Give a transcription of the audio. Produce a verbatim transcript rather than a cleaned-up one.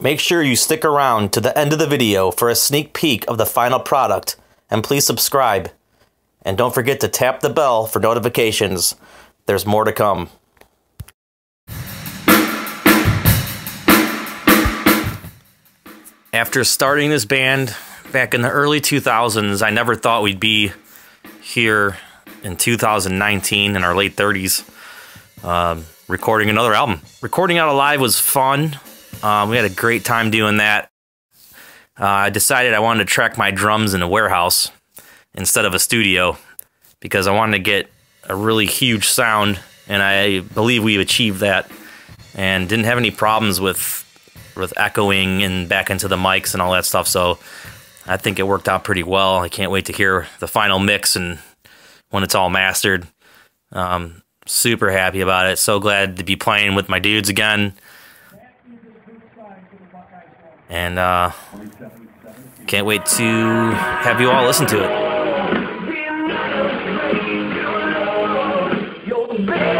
Make sure you stick around to the end of the video for a sneak peek of the final product, and please subscribe. And don't forget to tap the bell for notifications. There's more to come. After starting this band back in the early two thousands, I never thought we'd be here in two thousand nineteen in our late thirties um, recording another album. Recording out alive was fun. Um, we had a great time doing that. Uh, I decided I wanted to track my drums in a warehouse instead of a studio because I wanted to get a really huge sound, and I believe we achieved that and didn't have any problems with with echoing and back into the mics and all that stuff, so I think it worked out pretty well. I can't wait to hear the final mix and when it's all mastered. Um, super happy about it. So glad to be playing with my dudes again. And uh, can't wait to have you all listen to it.